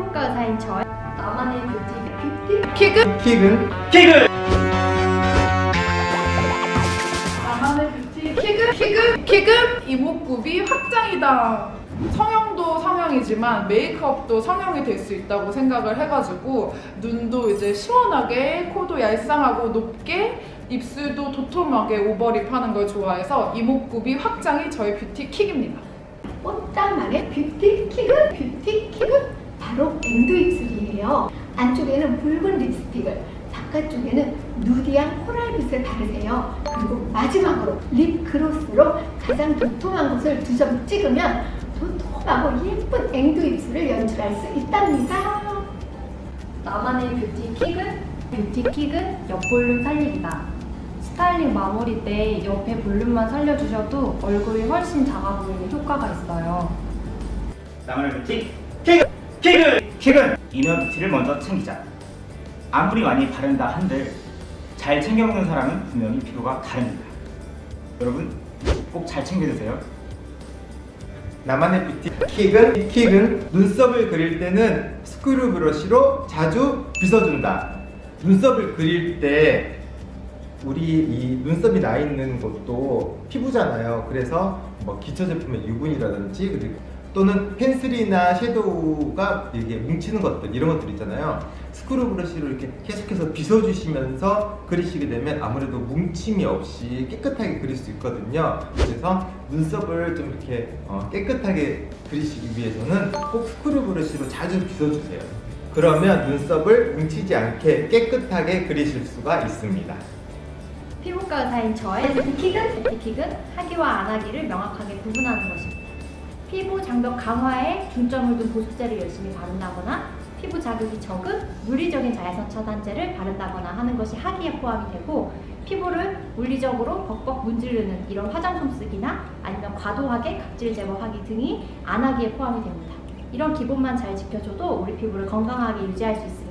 피부과 의사인 저의 나만의 뷰티 킥은 나만의 뷰티 킥은 이목구비 확장이다. 성형도 성형이지만 메이크업도 성형이 될 수 있다고 생각을 해가지고 눈도 이제 시원하게, 코도 얄쌍하고 높게, 입술도 도톰하게 오버립 하는 걸 좋아해서 이목구비 확장이 저의 뷰티 킥입니다. 꽃다만의 뷰티 킥은 바로 엔드 입술이에요. 안쪽에는 붉은 립스틱을, 바깥쪽에는 누디한 코랄빛을 바르세요. 그리고 마지막으로 립그로스로 가장 도톰한 곳을 2점 찍으면 도톰하고 예쁜 앵두 입술을 연출할 수 있답니다. 나만의 뷰티 킥은 옆 볼륨 살리기다. 스타일링 마무리 때 옆에 볼륨만 살려주셔도 얼굴이 훨씬 작아 보이는 효과가 있어요. 나만의 뷰티 킥은 이너 뷰티를 먼저 챙기자. 아무리 많이 바른다 한들 잘 챙겨 먹는 사람은 분명히 피부가 다릅니다. 여러분 꼭 잘 챙겨주세요. 나만의 뷰티 킥은 눈썹을 그릴 때는 스크류 브러쉬로 자주 빗어준다. 눈썹을 그릴 때 우리 이 눈썹이 나 있는 곳도 피부잖아요. 그래서 뭐 기초 제품의 유분이라든지 그리고 또는 펜슬이나 섀도우가 이게 뭉치는 것들, 이런 것들 있잖아요. 스크류 브러쉬로 이렇게 계속해서 빗어주시면서 그리시게 되면 아무래도 뭉침이 없이 깨끗하게 그릴 수 있거든요. 그래서 눈썹을 좀 이렇게 깨끗하게 그리시기 위해서는 꼭 스크류 브러쉬로 자주 빗어주세요. 그러면 눈썹을 뭉치지 않게 깨끗하게 그리실 수가 있습니다. 피부과 의사인 저의 뷰티 킥은 하기와 안 하기를 명확하게 구분하는 것입니다. 피부 장벽 강화에 중점을 둔 보습제를 열심히 바른다거나 피부 자극이 적은 물리적인 자외선 차단제를 바른다거나 하는 것이 하기에 포함이 되고, 피부를 물리적으로 벅벅 문지르는 이런 화장품 쓰기나 아니면 과도하게 각질 제거하기 등이 안 하기에 포함이 됩니다. 이런 기본만 잘 지켜줘도 우리 피부를 건강하게 유지할 수 있습니다.